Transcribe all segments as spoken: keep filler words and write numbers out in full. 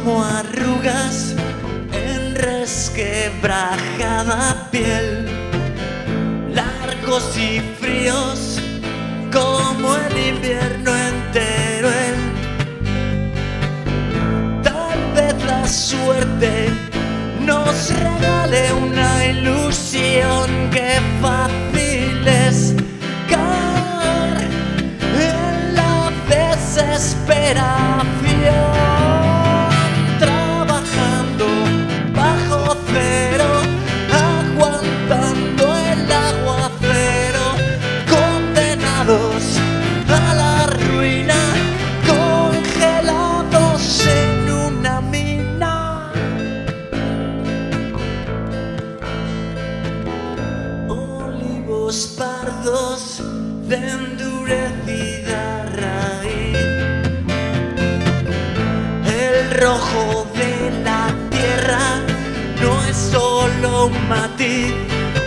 como arrugas en resquebrajada piel, largos y fríos como el invierno entero. El, tal vez la suerte nos regale una ilusión, que fácil es caer en la desesperación, trabajando bajo cero, aguantando el aguacero, condenados a la ruina, congelados en una mina. Olivos pardos de endurecida raíz, el rojo de la tierra no es solo un matiz.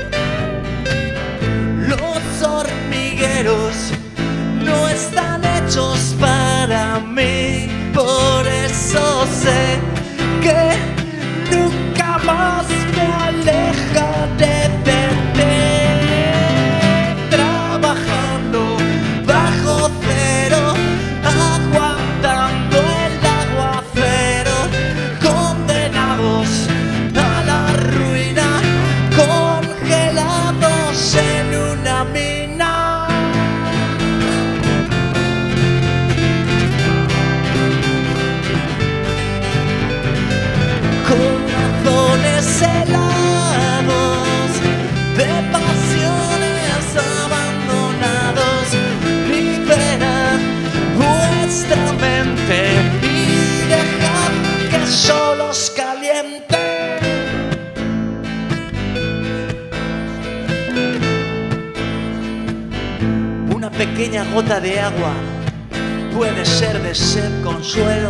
Los hormigueros no están hechos para mí, por eso sé que nunca más me alejaré de ti. Trabajando bajo cero, aguantando el aguacero, condenados a la ruina, congelados en una mina. Corazones helados de pasiones abandonados, liberad vuestra mente y dejad que solo os caliente. Una pequeña gota de agua puede ser de ser consuelo.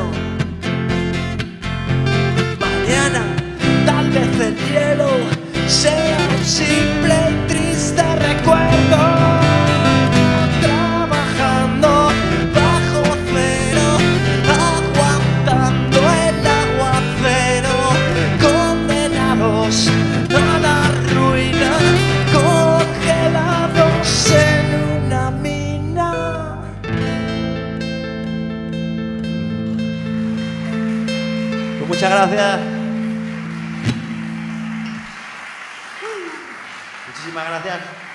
Mañana tal vez el hielo sea un simple y triste recuerdo. Trabajando bajo cero, aguantando el aguacero, condenados a la ruina, congelados en una mina. Pues muchas gracias. Muchísimas gracias.